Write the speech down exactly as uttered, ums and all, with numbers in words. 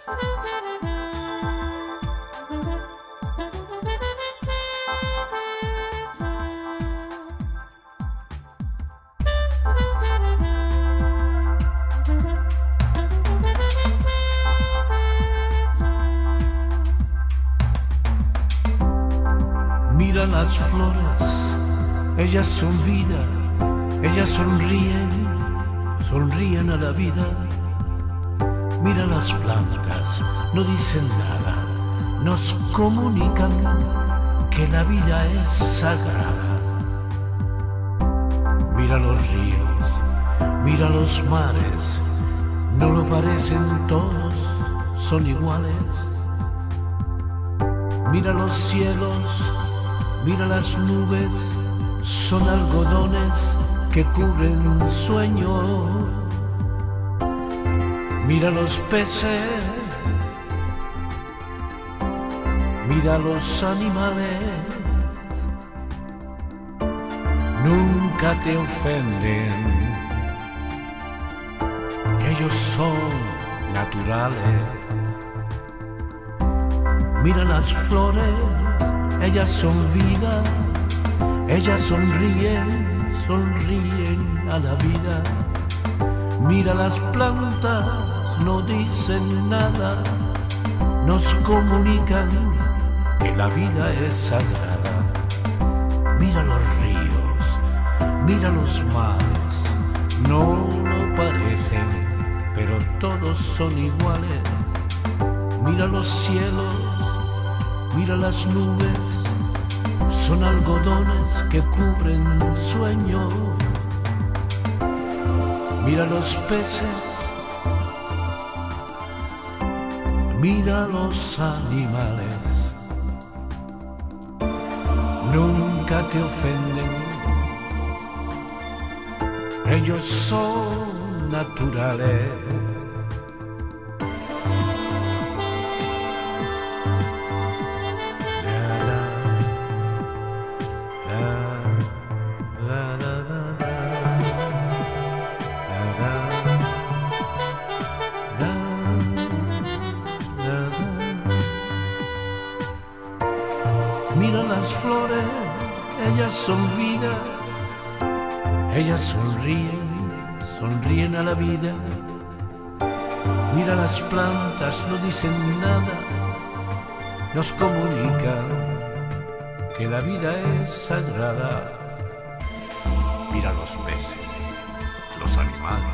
Mira las flores, ellas son vida, ellas sonríen, sonríen a la vida. Mira las plantas, no dicen nada, nos comunican que la vida es sagrada. Mira los ríos, mira los mares, no lo parecen todos, son iguales. Mira los cielos, mira las nubes, son algodones que cubren sueño. Mira los peces, mira los animales, nunca te ofenden, que ellos son naturales. Mira las flores, ellas son vida, ellas sonríen, sonríen a la vida. Mira las plantas, no dicen nada, nos comunican que la vida es sagrada. Mira los ríos, mira los mares, no lo parecen, pero todos son iguales. Mira los cielos, mira las nubes, son algodones que cubren sueño. Mira los peces, mira los animales, nunca te ofenden, ellos son naturales. Mira las flores, ellas son vida, ellas sonríen, sonríen a la vida. Mira las plantas, no dicen nada, nos comunican que la vida es sagrada. Mira los peces, los animales,